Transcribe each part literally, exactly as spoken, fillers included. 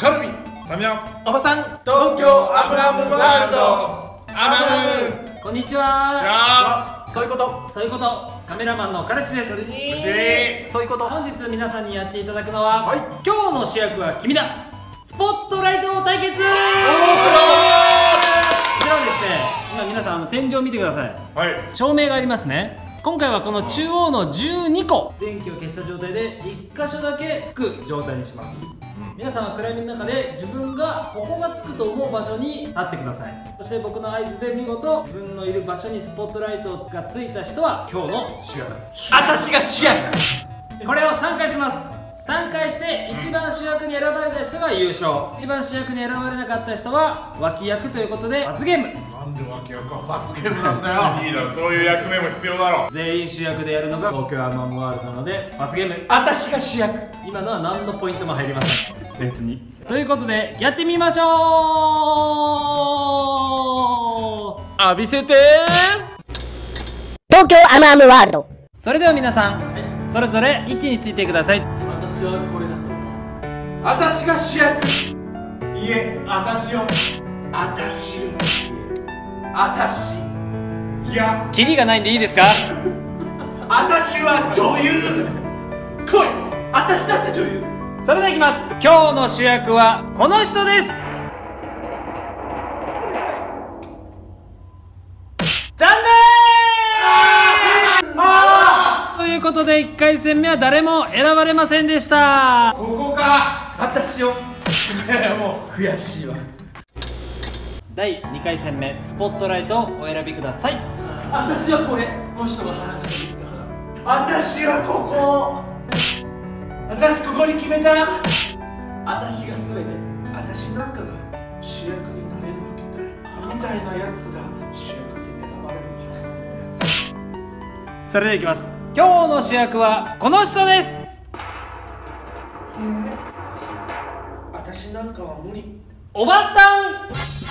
カルビサミヤおばさん東京アブラムワールドアブラム。 こんにちは。 そういうことそういうことカメラマンの彼氏です。 そういうこと本日皆さんにやっていただくのは、 はい、 今日の主役は君だスポットライト対決。もちろんですね、今皆さんあの天井を見てください。 はい、 照明がありますね。今回はこの中央のじゅうにこ電気を消した状態でいっかしょだけつく状態にします、うん、皆さんは暗闇の中で自分がここがつくと思う場所に立ってください。そして僕の合図で見事自分のいる場所にスポットライトがついた人は今日の主役。 私が主役。 これをさんかいします。さんかいして一番主役に選ばれた人が優勝、一番主役に選ばれなかった人は脇役ということで罰ゲーム。 なんで脇役は罰ゲームなんだよ。いいだろ、そういう役目も必要だろ。 全員主役でやるのが東京アマンワールドなので罰ゲーム。 私が主役。 今のは何のポイントも入りません別に。ということでやってみましょう。浴びせて東京アマームワールド。 それでは皆さん、はい、それぞれ位置についてください。 私はこれだと思う。私が主役。いえ、私よ。私よ。私。いや、 キリがないんでいいですか私は女優。来い。私だって女優。 それではいきます。今日の主役はこの人です。残念ーということでいっかいせんめは誰も選ばれませんでした。 ここか。 私よ。いやもう悔しいわ。 だいにかいせんめスポットライトをお選びください。 私はこれ。この人が話して言ったから。私はここ。私ここに決めた。私が全て。私なんかが主役になれるわけないみたいなやつが主役に選ばれるわけないやつ。 それではいきます。今日の主役はこの人です。 お願い。私、私なんかは無理。 おばさん。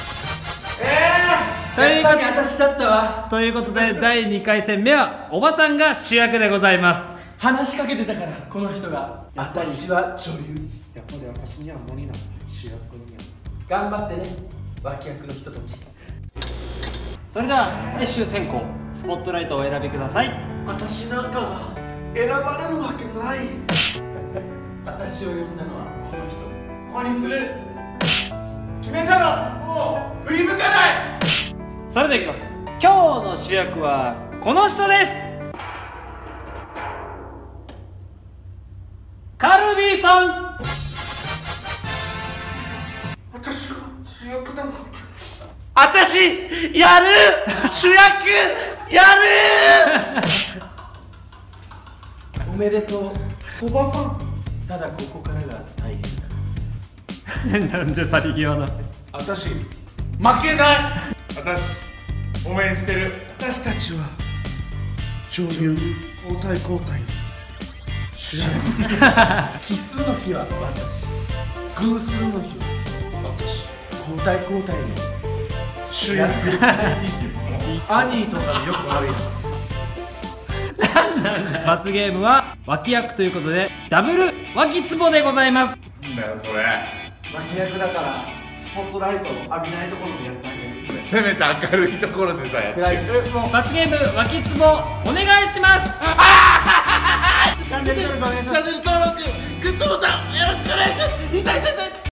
ええー、やっぱり私だったわ。 ということでだいにかいせんめはおばさんが主役でございます。 話しかけてたからこの人が。私は女優。やっぱり私には無理なんだ。主役には頑張ってね、脇役の人たち。 それでは最終選考スポットライトをお選びください。 私なんかが選ばれるわけない。私を呼んだのはこの人。ここにする。決めたの。もう振り向かない。 それではいきます。今日の主役はこの人です。カルビーさん。 私が主役だ。私やる主役やるおめでとうおばさん。ただここからが大変だ。 なんで去り際な。 私負けない。私応援してる。 私たちは女優交代交代主役。奇数の日は私、偶数の日は私、交代交代の主役。アニーとかでよくあるやつ。 罰ゲームは脇役ということでダブル脇つぼでございます。 なんだよそれ。 脇役だからスポットライトを浴びないところでやってあげる。 せめて明るいところでさやって暗い。 もう罰ゲーム脇つぼお願いします。 チャンネル登録お願いします。 チャンネル登録グッドボタンよろしくお願いします。痛い痛い痛い。